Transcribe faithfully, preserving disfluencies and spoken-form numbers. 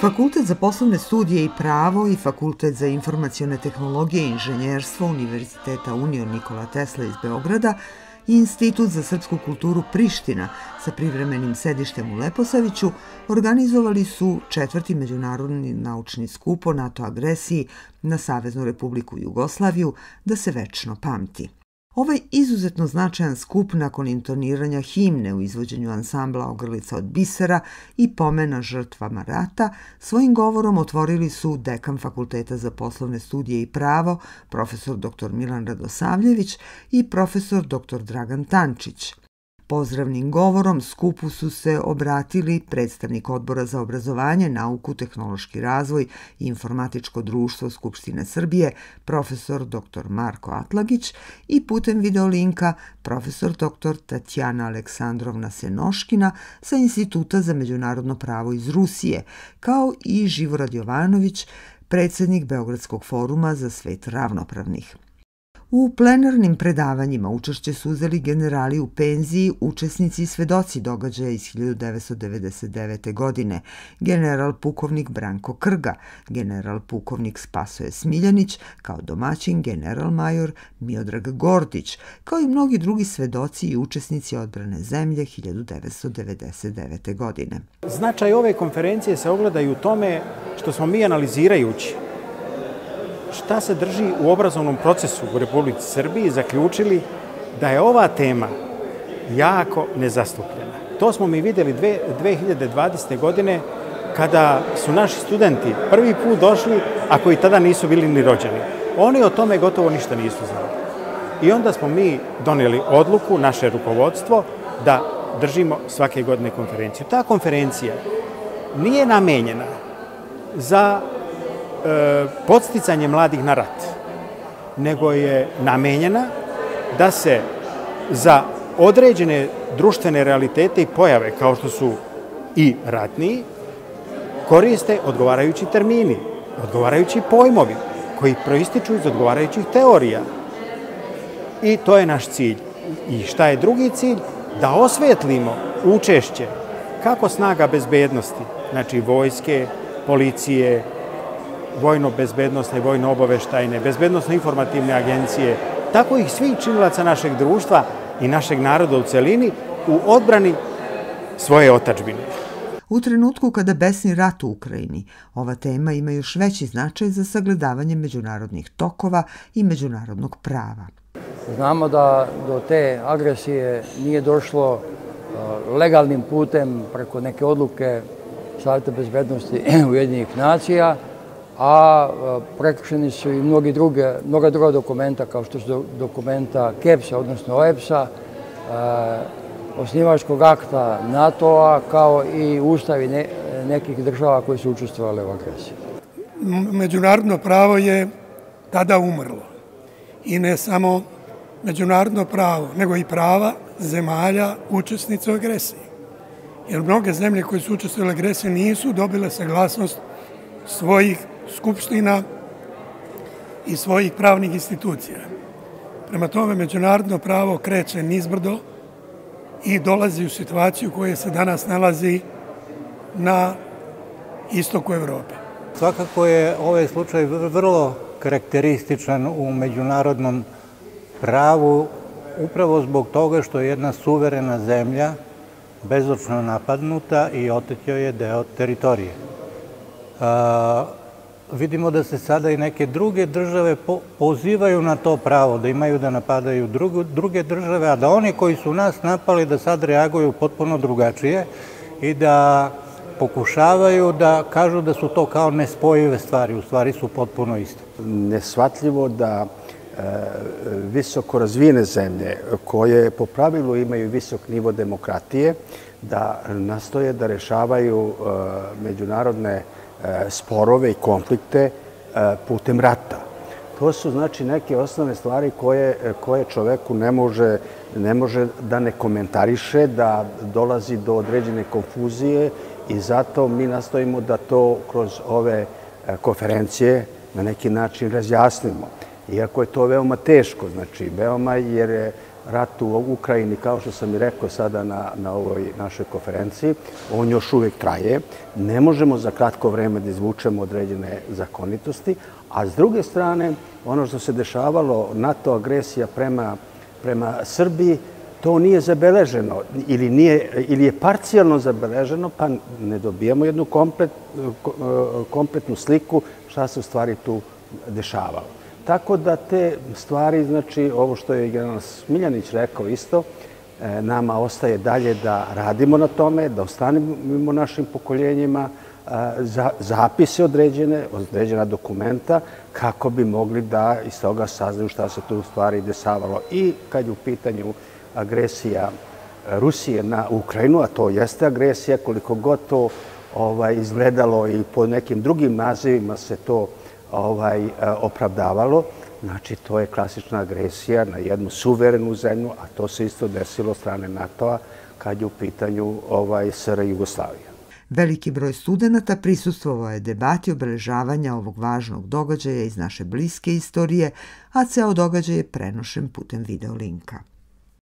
Fakultet za poslovne studije i pravo i Fakultet za informacione tehnologije i inženjerstvo Univerziteta Union Nikola Tesla iz Beograda i Institut za srpsku kulturu Priština sa privremenim sedištem u Leposaviću organizovali su četvrti međunarodni naučni skup o NATO agresiji na Saveznu Republiku Jugoslaviju da se večno pamti. Ovaj izuzetno značajan skup nakon intoniranja himne u izvođenju ansambla Ogrlica od bisera i pomena žrtvama rata, svojim govorom otvorili su dekan Fakulteta za poslovne studije i pravo, profesor doktor Milan Radosavljević i profesor doktor Dragan Tančić. Pozdravnim govorom skupu su se obratili predstavnik Odbora za obrazovanje, nauku, tehnološki razvoj i informatičko društvo Skupštine Srbije, profesor doktor Marko Atlagić i putem videolinka profesor doktor Tatjana Aleksandrovna Senoškina sa Instituta za međunarodno pravo iz Rusije, kao i Živorad Jovanović, predsednik Beogradskog foruma za svet ravnopravnih. U plenarnim predavanjima učešće su uzeli generali u penziji, učesnici i svedoci događaja iz hiljadu devetsto devedeset devete. godine, general pukovnik Branko Krga, general pukovnik Spasoje Smiljanić, kao domaćin general major Miodrag Gordić, kao i mnogi drugi svedoci i učesnici odbrane zemlje hiljadu devetsto devedeset devete. godine. Značaj ove konferencije se ogleda i u tome što smo mi analizirajući šta se drži u obrazovnom procesu u Republici Srbiji zaključili da je ova tema jako nezastupljena. To smo mi vidjeli dve hiljade dvadesete. godine kada su naši studenti prvi put došli, a koji tada nisu bili ni rođeni. Oni o tome gotovo ništa nisu znali. I onda smo mi donijeli odluku, naše rukovodstvo, da držimo svake godine konferenciju. Ta konferencija nije namenjena za podsticanje mladih na rat, nego je namenjena da se za određene društvene realitete i pojave, kao što su i ratni, koriste odgovarajući termini, odgovarajući pojmovi koji proističu iz odgovarajućih teorija. I to je naš cilj. I šta je drugi cilj? Da osvetlimo učešće kako snaga bezbednosti, znači vojske, policije, vojno-bezbednostne, vojno-obaveštajne, bezbednostno-informativne agencije, tako i svih činilaca našeg društva i našeg naroda u celini u odbrani svoje otadžbine. U trenutku kada besni rat u Ukrajini, ova tema ima još veći značaj za sagledavanje međunarodnih tokova i međunarodnog prava. Znamo da do te agresije nije došlo legalnim putem preko neke odluke Saveta bezbednosti Ujedinjenih nacija, a prekršeni su i mnogi druge, mnoga druga dokumenta, kao što su dokumenta KEPS-a, odnosno O E P S-a, osnivačkog akta NATO-a, kao i ustavi nekih država koji su učestvovali u agresiji. Međunarodno pravo je tada umrlo. I ne samo međunarodno pravo, nego i prava zemalja učesnica u agresiji. Jer mnoge zemlje koje su učestvovale u agresiji nisu dobile saglasnost svojih skupština i svojih pravnih institucija. Prema tome, međunarodno pravo kreće nizbrdo i dolazi u situaciju koja se danas nalazi na istoku Evrope. Svakako je ovaj slučaj vrlo karakterističan u međunarodnom pravu upravo zbog toga što je jedna suverena zemlja bezočno napadnuta i otetio je deo teritorije. Vidimo da se sada i neke druge države pozivaju na to pravo, da imaju da napadaju druge države, a da oni koji su nas napali da sad reaguju potpuno drugačije i da pokušavaju da kažu da su to kao nespojive stvari, u stvari su potpuno iste. Neshvatljivo da visoko razvijene zemlje koje po pravilu imaju visok nivo demokratije, da nastoje da rešavaju međunarodne sporove i konflikte putem rata. To su znači neke osnovne stvari koje čoveku ne može, ne može da ne komentariše, da dolazi do određene konfuzije i zato mi nastojimo da to kroz ove konferencije na neki način razjasnimo. Iako je to veoma teško, znači veoma jer rat u Ukrajini, kao što sam i rekao sada na, na ovoj našoj konferenciji, on još uvijek traje. Ne možemo za kratko vreme da izvučemo određene zakonitosti, a s druge strane, ono što se dešavalo, NATO agresija prema, prema Srbiji, to nije zabeleženo ili, nije, ili je parcijalno zabeleženo, pa ne dobijamo jednu komplet, kompletnu sliku šta se u stvari tu dešavalo. Tako da te stvari, znači ovo što je general Smiljanić rekao isto, nama ostaje dalje da radimo na tome, da ostanemo našim pokoljenjima zapise određene, određena dokumenta, kako bi mogli da iz toga saznaju šta se tu u stvari dešavalo. I kad je u pitanju agresija Rusije na Ukrajinu, a to jeste agresija, koliko god to ovaj, izgledalo i po nekim drugim nazivima se to ovaj, opravdavalo, znači to je klasična agresija na jednu suverenu zemlju, a to se isto desilo od strane NATO-a kad je u pitanju ovaj, S R Jugoslavija. Veliki broj studenata prisustvovao je debati obeležavanja ovog važnog događaja iz naše bliske istorije, a ceo događaj je prenošen putem videolinka.